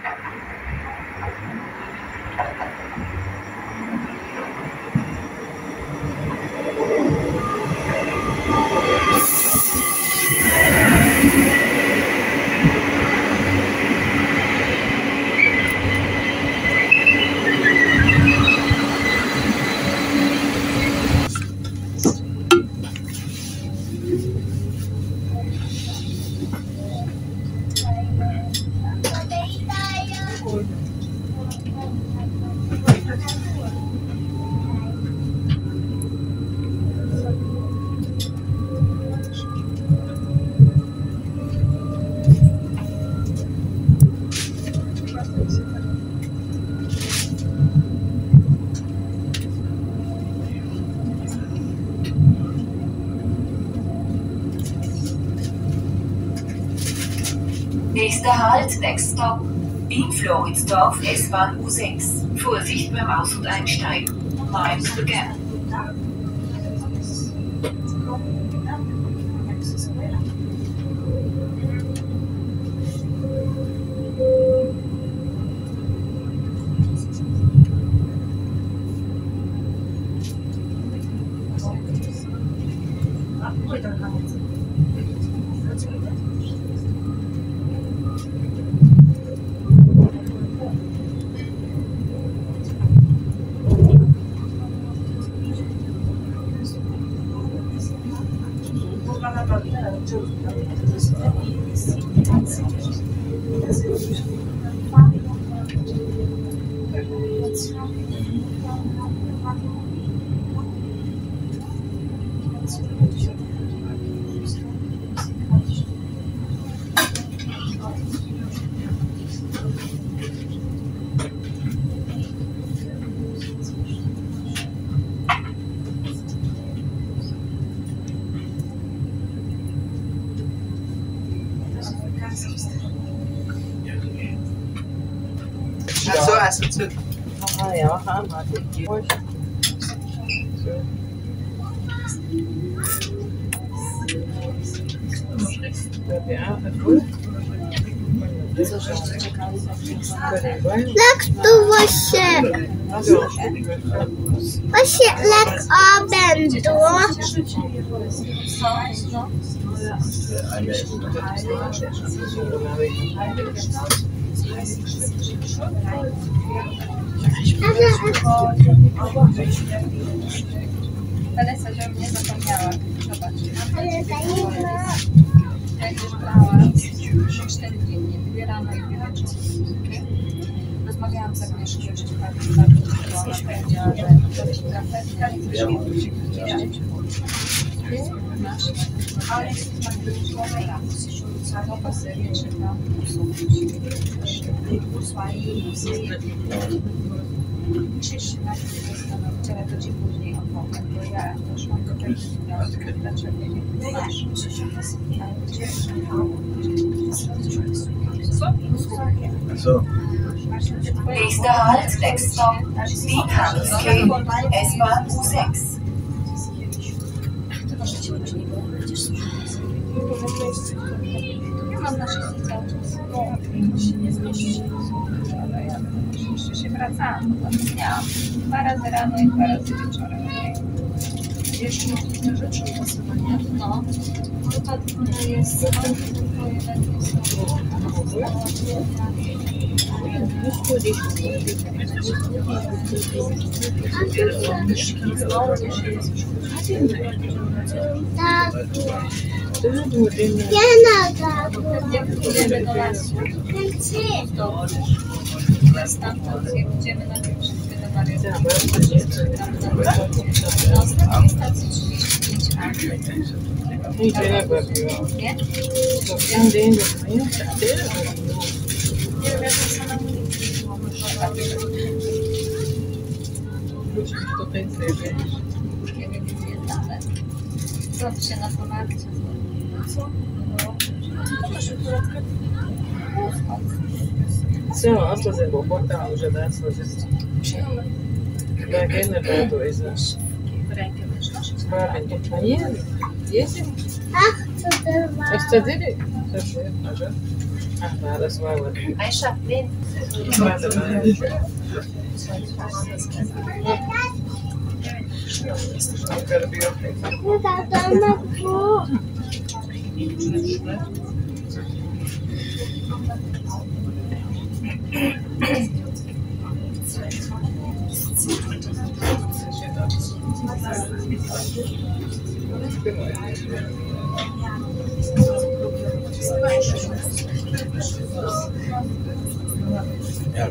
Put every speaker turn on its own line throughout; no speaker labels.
Nächster Halt, next stop. In Floridsdorf, S-Bahn U6. Vorsicht beim Aus- und Einsteigen. Mind the gap.
Also zu.
Ja, haben wir.
Lek tu właśnie lek obędu.
Vanessa, że mnie zapomniała. Zobacz.
Ale zajmę.
Jak już brała 4 dni, nie wybierano i wieczór. Rozmawiałam z Agnieszką, jeszcze bardzo ona powiedziała, że karteczka i ale jest tak człowieka, no to sobie trzeba usłali Krzyż wczoraj to dzień później opowiem, bo ja też mam do tego dlaczego nie masz.
So.
Nächster Halt, next stop. Wien Handelsgate, S-Bahn U6.
Ja mam na szczęście cały czas. Nie zmieści. Ale ja jeszcze się wracałam, bo miałam 2 razy rano i 2 razy wieczorem.
Jeszcze mam inne rzeczy do pasowania.
No. To jest
Tak. Ja na gabu.
Idziemy do lasu.
Chcę.
Stamtąd jedziemy na pierwszy do Mariuszka. Na ostatniej stacji 35
Nigdzie nie bawiłam.
Nie?
To wszędzie indziej pamiętam.
Nie wiem, jak to sama
Wrócić tutaj sobie.
nie wiem, gdzie jest dalej. Co się na pomarcie?
Co? A to se głupota, że dać coś. Da gerne da to ist es. Sprawy to fajnie. Jest?
Ach, co to ma?
Wtedy? To się, może? Ah, das war gut.
Aisha, wen?
Warte mal. Gotta be okay. Ja.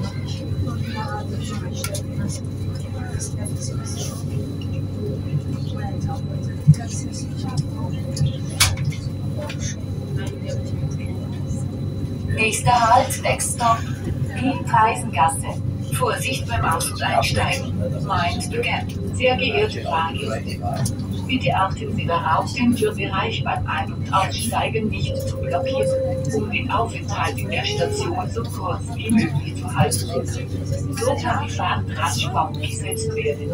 Nächster Halt, Next Stop, Wien-Preisengasse. Vorsicht beim Aus- und Einsteigen. Mind the Gap. Sehr geehrte Fahrgäste, bitte achten Sie darauf, den Türbereich beim Ein- und Aussteigen nicht zu blockieren, um den Aufenthalt in der Station so kurz wie möglich zu halten. So kann die Fahrt rasch fortgesetzt werden.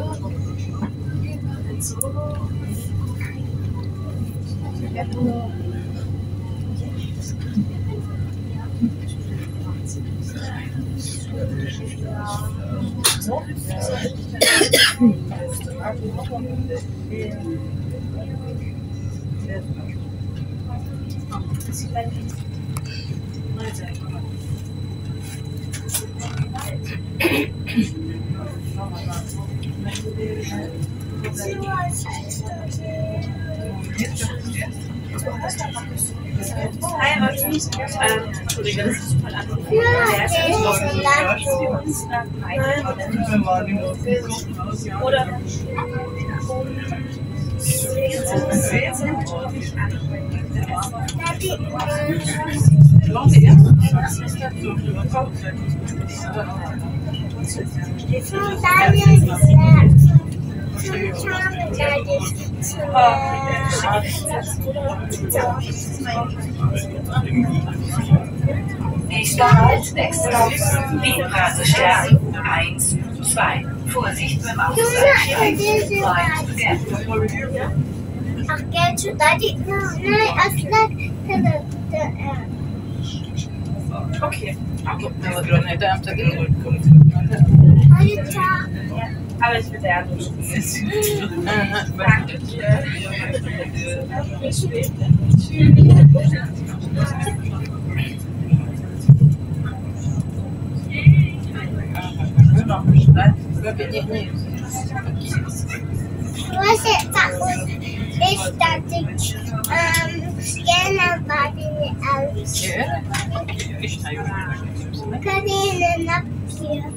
Entschuldige, das ist voll an. Oder
Nächster Halt, Next Stop, Wien-Praterstern, 1, 2. Vorsicht beim Aus- und Einsteigen. Mind the Gap.
Ach, Geld schon da, die. Nein,
okay. Aber ich will der nicht.
Você tá estático. Pequena varinha ali. Cadê na pia?